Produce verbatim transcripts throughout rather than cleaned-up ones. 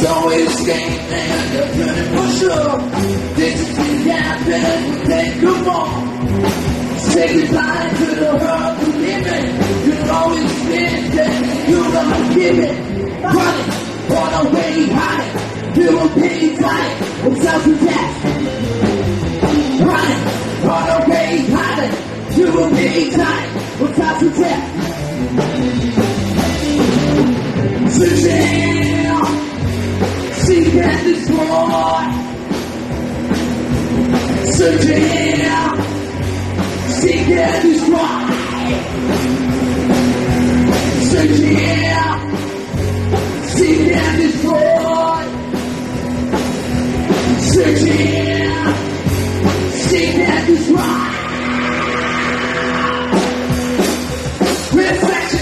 So escape and the burning push up. This is the happen, then come on. Say goodbye to the world you live in. You know it's been that you don't give it. Run it, run away, hide it. You will pay tight with self-protect. Run it, run away, hide it. You will pay tight with self-protect. Searching, seek and destroy. Searching, seek and destroy. Searching, seek and destroy. Searching, seek and destroy. Reflection.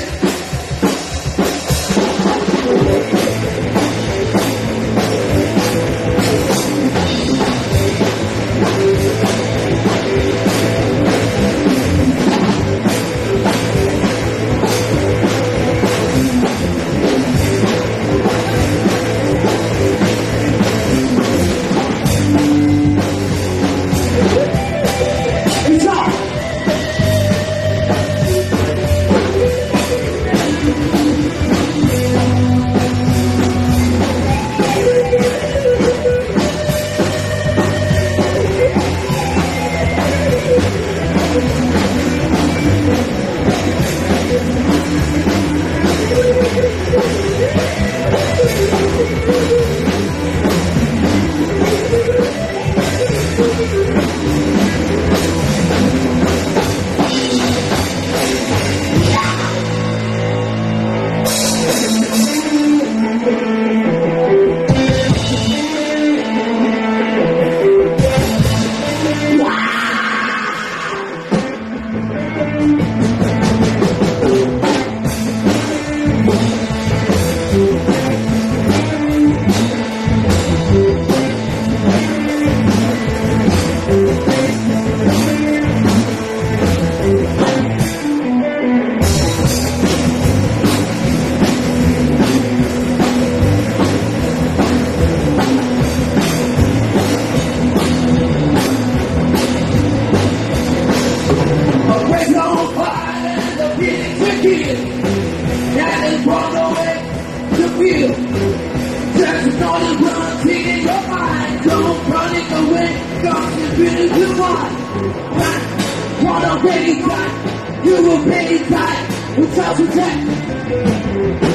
You will pay tight with self-protect.